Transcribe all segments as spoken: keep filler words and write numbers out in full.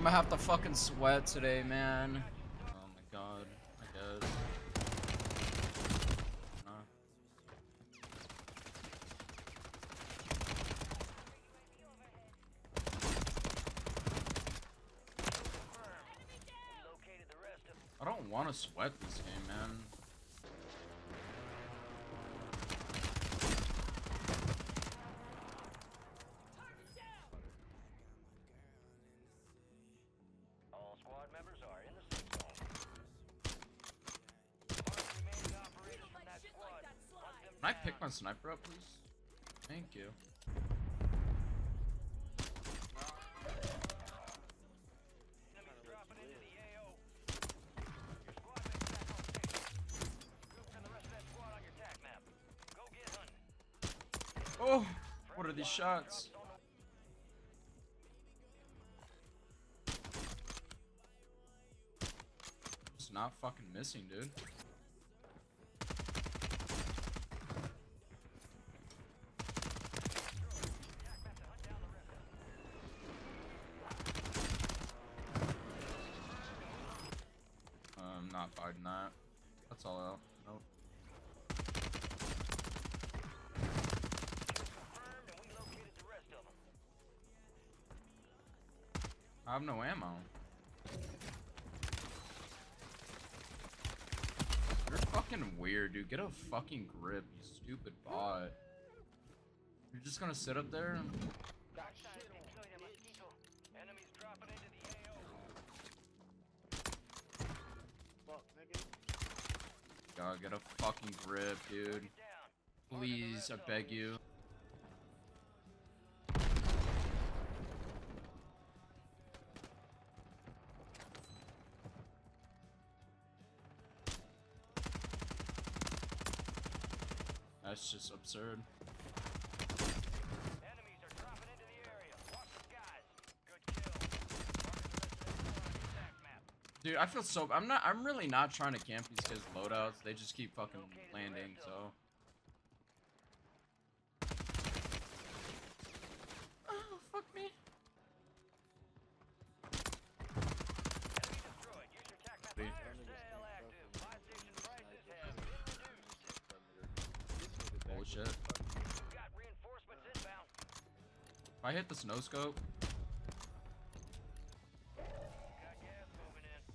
gonna have to fucking sweat today, man. Oh my god, I guess. Uh. I don't want to sweat this game, man. All squad members are in the safe zone. Mark remaining operators from that squad. Hunt them Can I down. pick my sniper up, please? Thank you. Enemies dropping into the A O. Your squad mates back on station. Group and the rest of that squad on your tac map. Go get hunting. Oh, what are these shots? Just not fucking missing, dude. I'm not fighting that. That's all out. Nope. Confirmed, and we located the rest of them. I have no ammo. You're fucking weird, dude. Get a fucking grip, you stupid bot. You're just gonna sit up there? Enemies dropping into the A O. God, get a fucking grip, dude. Please, I beg you. That's just absurd. Enemies are dropping into the area. Watch the skies. Good kill. Mark the rest of that squad on your tac map. Dude, I feel so. I'm not. I'm really not trying to camp these kids' loadouts. They just keep fucking landing. So. Oh fuck me. Enemy destroyed. Use your tac map. Dude. Fire sale active. Buy station prices have been reduced. Holy shit. We've got reinforcements inbound. If I hit the snow scope, Got gas moving in.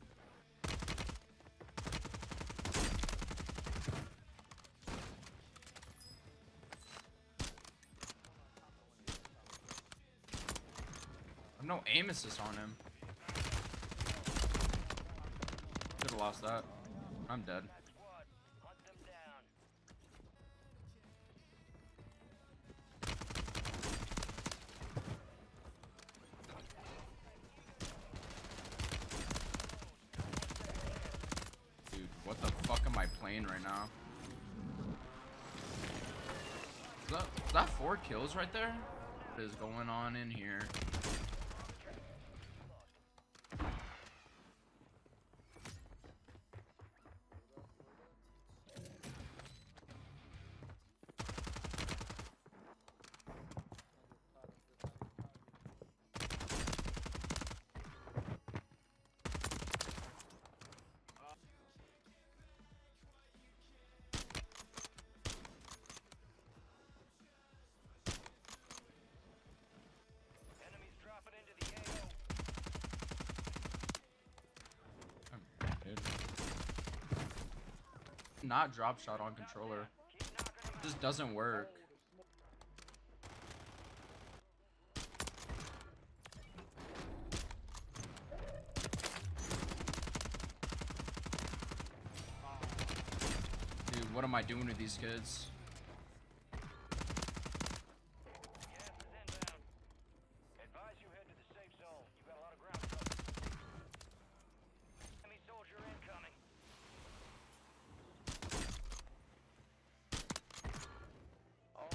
I have no aim assist on him. Could have lost that. I'm dead. That squad. Hunt them down. Dude, what the fuck am I playing right now? Is that, is that four kills right there? What is going on in here? Enemies dropping into the A O. Dude. Not drop shot on controller. Keep knocking them It just doesn't work. Dude, what am I doing to these kids? Gas is inbound. Advise you head to the safe zone. You got a lot of ground cover. Enemy soldier incoming. Oh.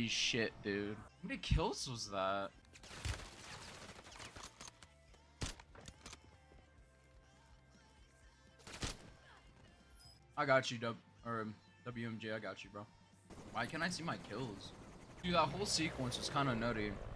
Holy shit, dude. How many kills was that? I got you, W or um, W M J. I got you, bro. Why can't I see my kills? Dude, that whole sequence was kind of nutty.